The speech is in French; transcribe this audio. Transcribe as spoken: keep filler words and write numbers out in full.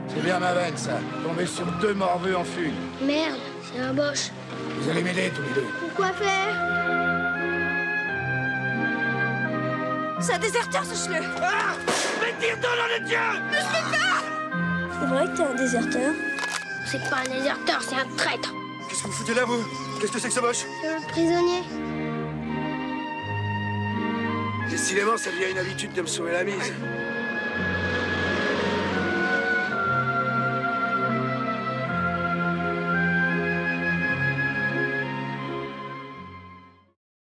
C'est bien ma veine, ça. Tomber sur deux morveux en fugue. Merde, c'est un boche. Vous allez m'aider, tous les deux. Pourquoi faire? C'est un déserteur, sache-le. Ah! Mais tire dans le Dieu! Ne le fais pas! C'est vrai que t'es un déserteur? C'est pas un déserteur, c'est un traître. Qu'est-ce que vous foutez là, vous? Qu'est-ce que c'est que ce moche? C'est un prisonnier. Décidément, ça devient une habitude de me sauver la mise.